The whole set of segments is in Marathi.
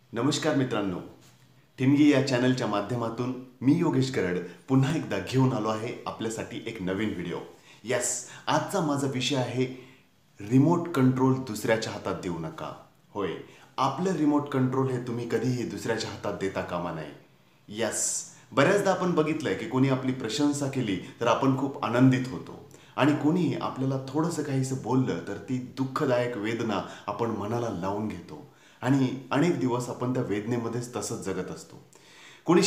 नमस्कार मित्रांनो, ठिणगी या चॅनलच्या माध्यमातून मी योगेश करड पुन्हा एकदा घेऊन आलो आहे आपल्यासाठी एक नवीन व्हिडिओ. यस, आजचा माझा विषय आहे रिमोट कंट्रोल दुसऱ्याच्या हातात देऊ नका. होय, आपलं रिमोट कंट्रोल हे तुम्ही कधीही दुसऱ्याच्या हातात देता कामा नये. यस, बऱ्याचदा आपण बघितलंय की कोणी आपली प्रशंसा केली तर आपण खूप आनंदित होतो आणि कोणी आपल्याला थोडंसं काहीसं बोललं तर ती दुःखदायक वेदना आपण मनाला लावून घेतो आणि अनेक दिवस आपण त्या वेदनेमध्येच तसंच जगत असतो. कोणी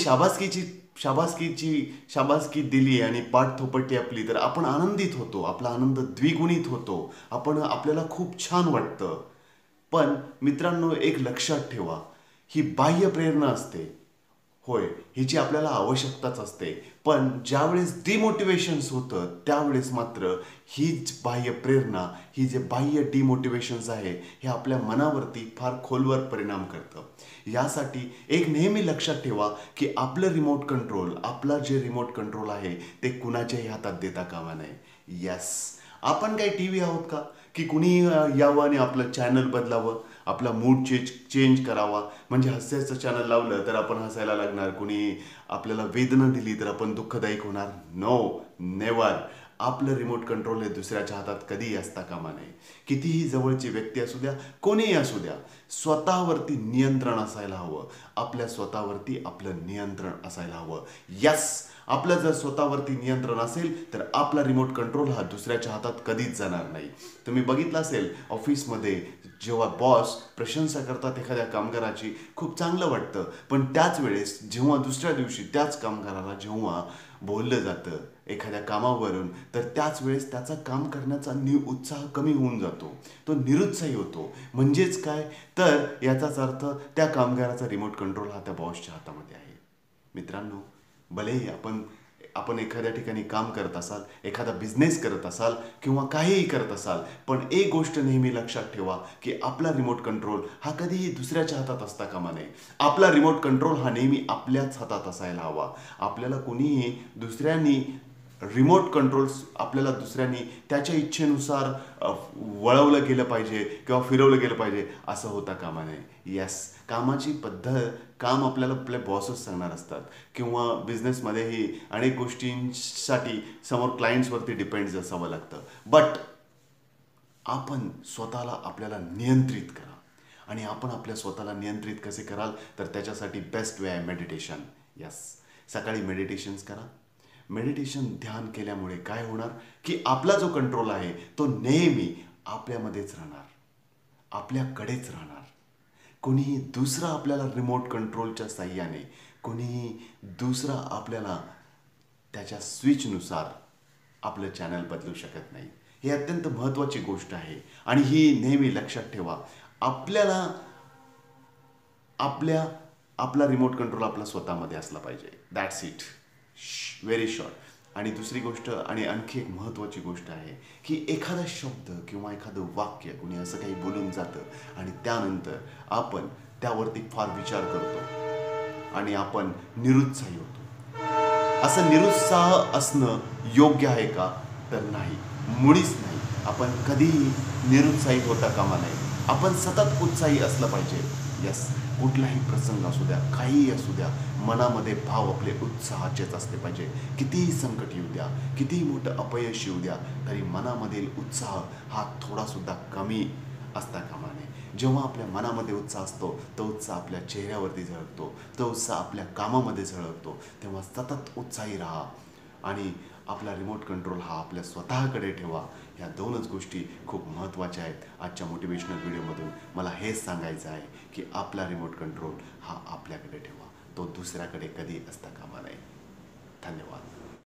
शाबासकी दिली आणि पाठ थोपटली आपली तर आपण आनंदित होतो, आपला आनंद द्विगुणित होतो, आपल्याला खूप छान वाटतं. पण मित्रांनो, एक लक्षात ठेवा, ही बाह्य प्रेरणा असते. होय, हिची आपल्याला आवश्यकताच असते. पण ज्यावेळेस डिमोटिवेशन्स होतं त्यावेळेस मात्र हीच बाह्य प्रेरणा, ही जे बाह्य डिमोटिवेशन्स आहे हे आपल्या मनावरती फार खोलवर परिणाम करतं. यासाठी एक नेहमी लक्षात ठेवा की आपलं जे रिमोट कंट्रोल आहे ते कुणाच्याही हातात देता कामा नये. यस, आपण काही टी व्ही आहोत का की कुणी यावं आणि आपलं चॅनल बदलावं, आपला मूड चेंज करावा. म्हणजे हास्याचं चॅनल लावलं तर आपण हसायला लागणार, कुणी आपल्याला वेदना दिली तर आपण दुःखदायक होणार. No, never. आपलं रिमोट कंट्रोल हे दुसऱ्याच्या हातात कधीही असता कामा नये. कितीही जवळची व्यक्ती असू द्या, कोणीही असू द्या, स्वतःवरती नियंत्रण असायला हवं. आपल्या स्वतःवरती आपलं नियंत्रण असायला हवं. यस, आपलं जर स्वतःवरती नियंत्रण असेल तर आपला रिमोट कंट्रोल हा दुसऱ्याच्या हातात कधीच जाणार नाही. तुम्ही बघितलं असेल, ऑफिसमध्ये जेव्हा बॉस प्रशंसा करतात एखाद्या कामगाराची, खूप चांगलं वाटतं. पण त्याच वेळेस जेव्हा दुसऱ्या दिवशी त्याच कामगाराला जेव्हा बोललं जातं एखाद्या कामावरून, तर त्याच वेळेस त्याचा काम करण्याचा उत्साह कमी होऊन जातो, तो निरुत्साही होतो. म्हणजेच काय, तर याचाच अर्थ त्या कामगाराचा रिमोट कंट्रोल हा त्या बॉसच्या हातामध्ये आहे. मित्रांनो, भलेही आपण एखाद्या ठिकाणी काम करत असाल, एखादा बिझनेस करत असाल किंवा काहीही करत असाल, पण एक गोष्ट नेहमी लक्षात ठेवा की आपला रिमोट कंट्रोल हा कधीही दुसऱ्याच्या हातात असता कामा नये. आपला रिमोट कंट्रोल हा नेहमी आपल्याच हातात असायला हवा. आपल्याला कोणीही दुसऱ्यांनी त्याच्या इच्छेनुसार वळवलं गेलं पाहिजे किंवा फिरवलं गेलं पाहिजे असं होता कामा नये. येस, कामाची पद्धत, काम आपल्याला आपले बॉसच सांगणार असतात किंवा बिझनेसमध्येही अनेक गोष्टींसाठी समोर क्लायंट्सवरती डिपेंड असावं लागतं. बट आपण स्वतःला आपल्याला नियंत्रित करा. आणि आपण आपल्या स्वतःला नियंत्रित कसे कराल, तर त्याच्यासाठी बेस्ट वे आहे मेडिटेशन. यस, सकाळी मेडिटेशन्स करा. मेडिटेशन ध्यान केल्यामुळे काय होणार की आपला जो कंट्रोल आहे तो नेहमी आपल्यामध्येच राहणार, आपल्याकडेच राहणार. कोणीही दुसरा आपल्याला रिमोट कंट्रोलच्या साह्याने, कोणीही दुसरा आपल्याला त्याच्या स्विचनुसार आपलं चॅनल बदलू शकत नाही. ही अत्यंत महत्त्वाची गोष्ट आहे आणि ही नेहमी लक्षात ठेवा. आपल्याला आपला रिमोट कंट्रोल आपला स्वतःमध्ये असला पाहिजे. That's it. Very short. आणि दुसरी गोष्ट आणि आणखी एक महत्त्वाची गोष्ट आहे की एखादा शब्द किंवा एखादं वाक्य कुणी असं काही बोलून जातं आणि त्यानंतर आपण त्यावरती फार विचार करतो आणि आपण निरुत्साही होतो. असं निरुत्साह असणं योग्य आहे का, तर नाही, मुळीच नाही. आपण कधीही निरुत्साही होता कामा नये. आपण सतत उत्साही असलं पाहिजे. यस, कुठलाही प्रसंग असू द्या, काहीही असू द्या, मनामध्ये भाव आपले उत्साहाचेच असले पाहिजे. कितीही संकट येऊ द्या, कितीही मोठं अपयश येऊ द्या, तरी मनामधील उत्साह हा थोडासुद्धा कमी असता कामा नये. जेव्हा आपल्या मनामध्ये उत्साह असतो तो उत्साह आपल्या चेहऱ्यावरती झळकतो, तो उत्साह आपल्या कामामध्ये झळकतो. तेव्हा सतत उत्साही राहा आणि आपला रिमोट कंट्रोल हा आपल्या स्वतःकडे ठेवा. ह्या दोनच गोष्टी खूप महत्त्वाच्या आहेत. आजच्या मोटिवेशनल व्हिडिओमधून मला हेच सांगायचं आहे की आपला रिमोट कंट्रोल हा आपल्याकडे ठेवा, तो दुसऱ्याकडे कधी असता कामा नये. धन्यवाद.